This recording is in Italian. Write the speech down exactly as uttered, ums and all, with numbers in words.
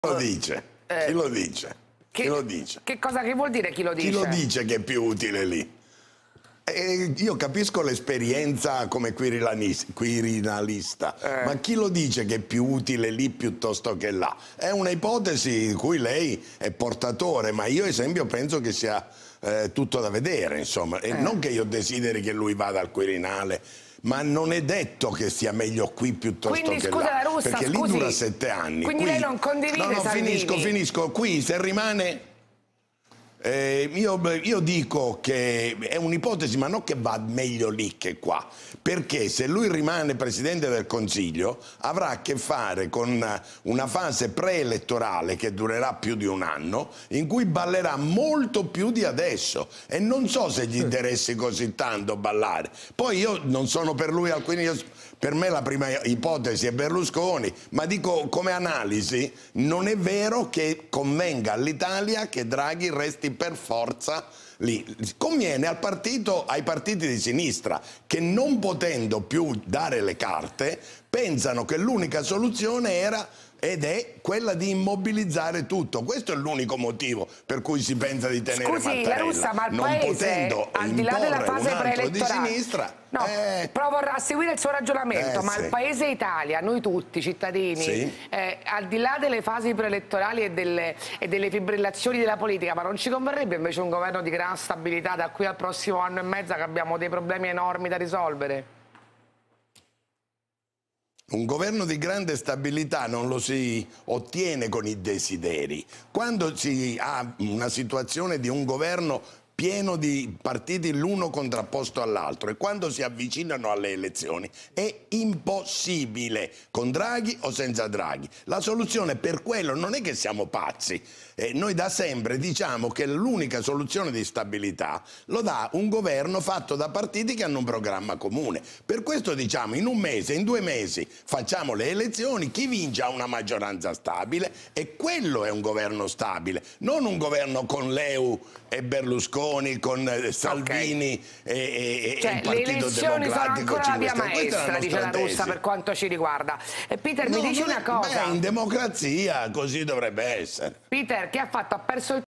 lo dice? Eh, chi lo dice? Che, chi lo dice? Che cosa che vuol dire chi lo dice? Chi lo dice che è più utile lì? Eh, io capisco l'esperienza come quirinalista, Eh. ma chi lo dice che è più utile lì piuttosto che là? È una ipotesi di cui lei è portatore, ma io, ad esempio, penso che sia eh, tutto da vedere, insomma. E Eh. non che io desideri che lui vada al Quirinale, ma non è detto che sia meglio qui piuttosto quindi, che scusa, là. La Russa, perché scusi, lì dura sette anni. Quindi qui... lei non condivide No, no, Salvini? finisco, finisco. Qui se rimane... Eh, io, io dico che è un'ipotesi, ma non che va meglio lì che qua, perché se lui rimane Presidente del Consiglio avrà a che fare con una fase preelettorale che durerà più di un anno, in cui ballerà molto più di adesso, e non so se gli interessi così tanto ballare. Poi io non sono per lui, quindi io, per me la prima ipotesi è Berlusconi, ma dico come analisi non è vero che convenga all'Italia che Draghi resti per forza lì. Conviene al partito, ai partiti di sinistra che, non potendo più dare le carte, pensano che l'unica soluzione era ed è quella di immobilizzare tutto. Questo è l'unico motivo per cui si pensa di tenere Scusi, Mattarella. La Russa, ma il non paese, potendo al di là della fase preelettorale, di sinistra, no, eh, provo a seguire il suo ragionamento, eh, ma sì. il paese Italia, noi tutti cittadini, sì. eh, al di là delle fasi preelettorali e delle, e delle fibrillazioni della politica, ma non ci converrebbe invece un governo di gran stabilità da qui al prossimo anno e mezzo, che abbiamo dei problemi enormi da risolvere? Un governo di grande stabilità non lo si ottiene con i desideri. Quando si ha una situazione di un governo pieno di partiti l'uno contrapposto all'altro, e quando si avvicinano alle elezioni è impossibile, con Draghi o senza Draghi. La soluzione per quello non è che siamo pazzi. Eh, noi da sempre diciamo che l'unica soluzione di stabilità lo dà un governo fatto da partiti che hanno un programma comune. Per questo diciamo in un mese, in due mesi facciamo le elezioni, chi vince ha una maggioranza stabile, e quello è un governo stabile, non un governo con Lei e Berlusconi, con Salvini, okay, e, e, cioè, e il Partito le elezioni sono ancora la via maestra, dice la Russa, per quanto ci riguarda. E Peter, no, mi dice una cosa. Beh, in democrazia così dovrebbe essere. Peter, che ha fatto? Ha perso il